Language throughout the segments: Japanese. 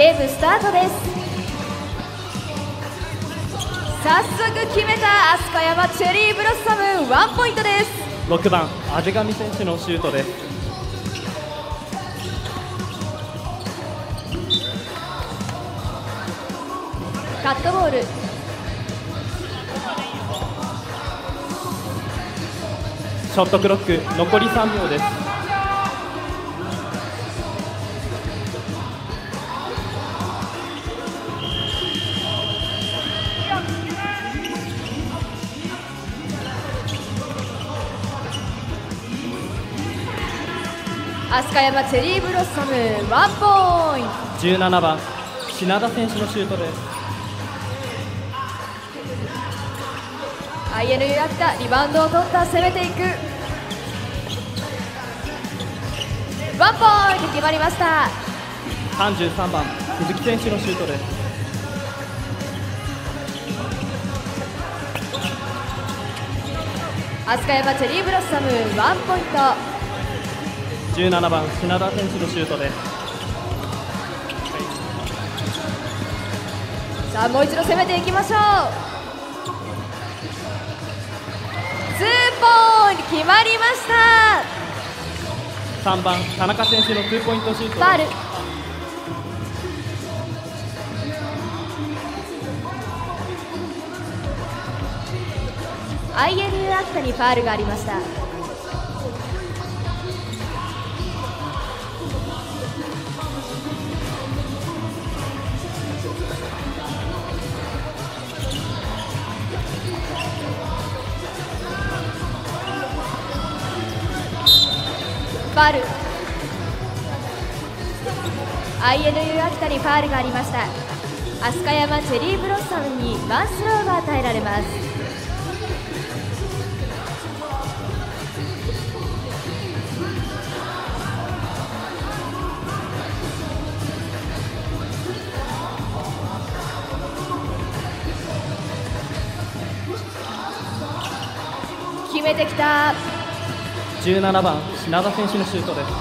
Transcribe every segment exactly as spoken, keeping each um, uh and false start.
ゲームスタートです。早速決めた飛鳥山チェリーブロッサム、ワンポイントです。 ろくばん畔上選手のシュートです。 カットボール、 ショットクロック残りさんびょうです。 飛鳥山チェリーブロッサム、ワンポイント。 じゅうななばん品田選手のシュートです。 アイエヌユー 秋田、リバウンドを取った、攻めていく。ワンポイント決まりました。 さんじゅうさんばん鈴木選手のシュートです。 飛鳥山チェリーブロッサム、ワンポイント。 じゅうななばん品田選手のシュートです。 さあもう一度攻めていきましょう。ツーポイント決まりました。 さんばん田中選手のツーポイントシュートです。 ファウル。アイエヌユー 秋田にファウルがありました。ファウル。 アイエヌユー 秋田にファウルがありました。飛鳥山チェリーブロッサムにワンスローが与えられます。決めてきた。 じゅうななばん品田選手のシュートです。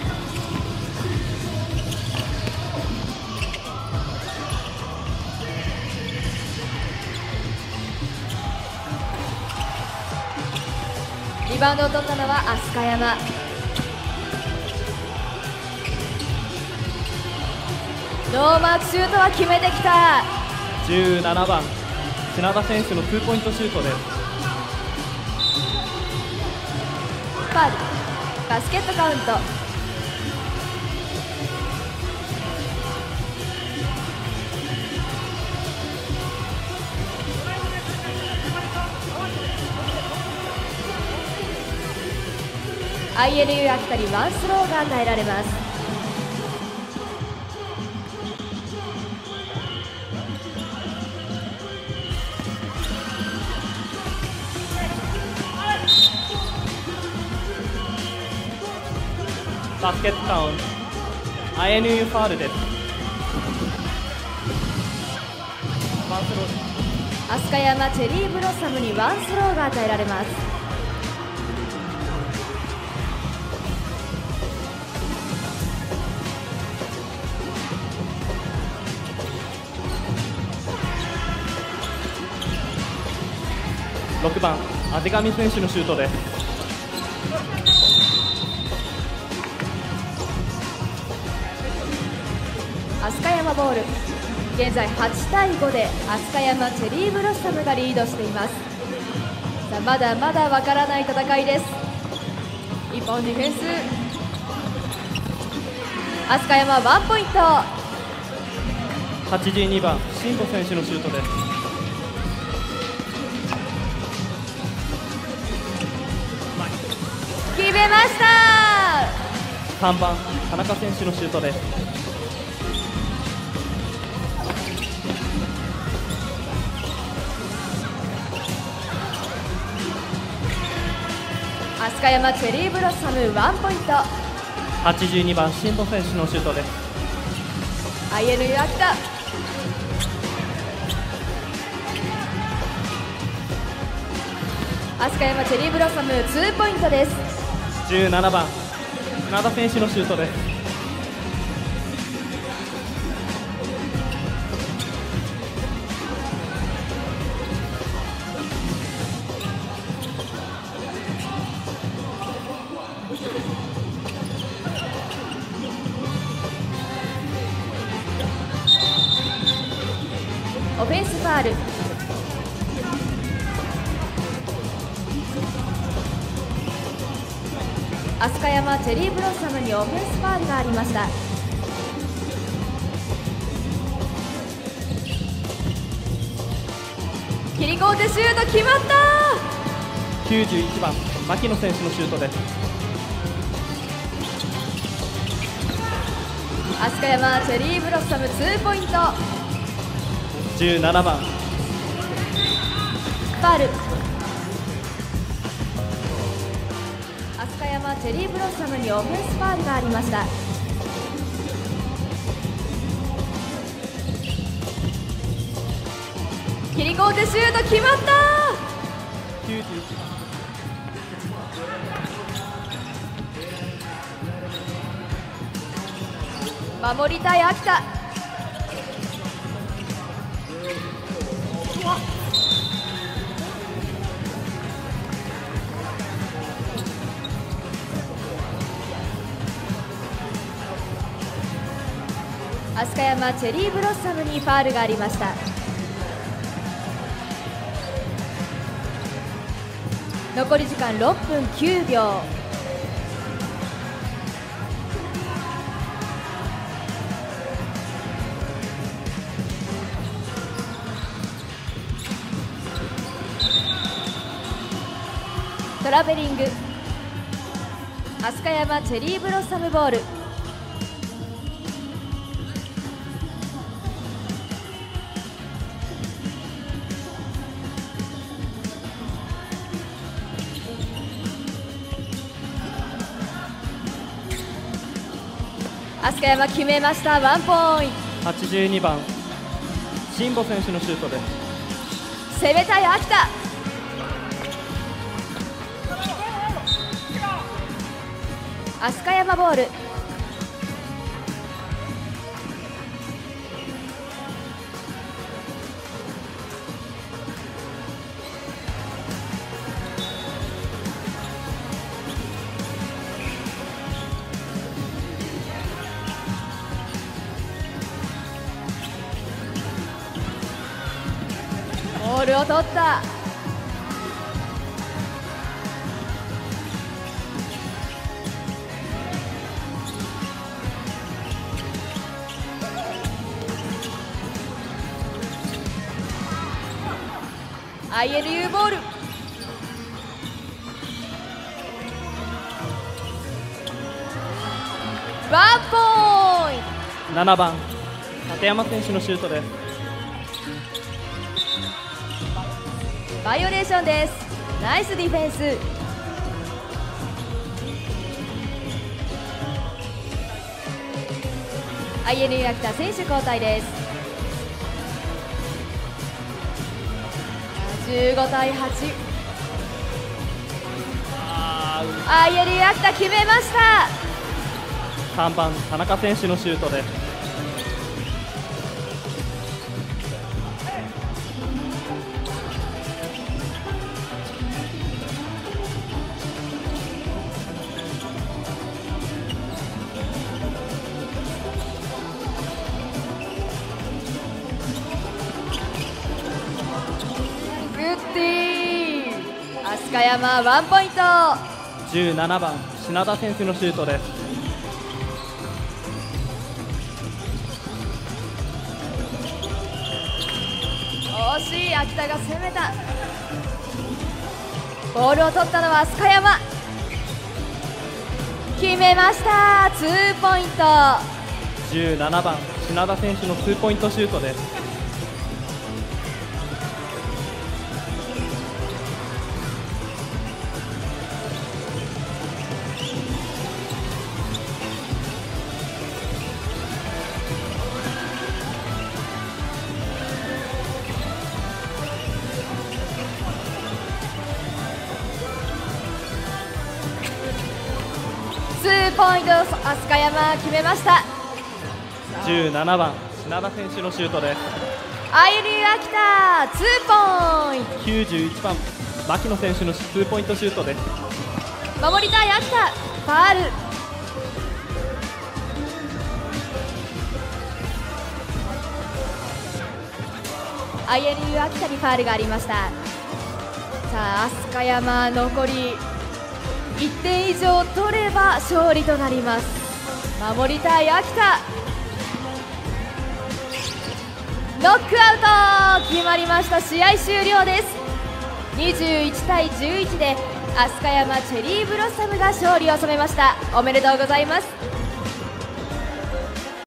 リバウンドを取ったのは飛鳥山。ノーマークシュートは決めてきた。 じゅうななばん品田選手のツーポイントシュートです。 ファウル。バスケットカウント。アイエヌユー 秋田にワンスローが与えられます。 バスケットカウント アイエヌユー ファウルです。ワンスローです。 飛鳥山チェリーブロッサムにワンスローが与えられます。 ろくばん畔上選手のシュートです。 飛鳥山ボール。現在はちたいごで飛鳥山チェリーブロッサムがリードしています。さあまだまだわからない戦いです。一本ディフェンス。飛鳥山ワンポイント。 はちじゅうにばん新保選手のシュートです。 決めました。 さんばん田中選手のシュートです。 飛鳥山チェリーブロッサムワンポイント。 はちじゅうにばん新保選手のシュートです。 アイエヌユー 秋田。飛鳥山チェリーブロッサムツーポイントです。 じゅうななばん船田選手のシュートです。 ァール。飛鳥山チェリーブロッサムにオフェンスファールがありました。切り込んでシュート決まった。 きゅうじゅういちばん牧野選手のシュートです。 飛鳥山チェリーブロッサムツーポイント。 じゅうななばんファウル。飛鳥山チェリーブロッサムにオフェンスファウルがありました。切り込んでシュート決まった。 きゅうじゅういちばん守りたい秋田。飛鳥山チェリーブロッサムにファウルがありました。残り時間ろっぷんきゅうびょう。トラベリング。飛鳥山チェリーブロッサムボール。飛鳥山決めました。ワンポイント。 はちじゅうにばん新保選手のシュートです。 攻めたい秋田。飛鳥山ボール。ボールを取った。アイエルユー ボール。ワンポイント。 ななばん立山選手のシュートです。 バイオレーションです。ナイスディフェンス。アイエルユー 秋田選手交代です。じゅうごたいはち。アイエルユー 秋田決めました。 さんばん田中選手のシュートです。 飛鳥山ワンポイント。 じゅうななばん品田選手のシュートです。 惜しい。秋田が攻めた。ボールを取ったのは飛鳥山。決めました。ツーポイント。 じゅうななばん品田選手のツーポイントシュートです。 ツーポイント。飛鳥山決めました。 じゅうななばん品田選手のシュートです。 アイエルユー 秋田ツーポイント。 きゅうじゅういちばん牧野選手のツーポイントシュートです。 守りたい秋田。ファウル。 アイエヌユー 秋田にファールがありました。さあ飛鳥山残りいってん以上取れば勝利となります。守りたい秋田、ノックアウト決まりました。試合終了です。にじゅういちたいじゅういちで飛鳥山チェリーブロッサムが勝利を収めました。おめでとうございます。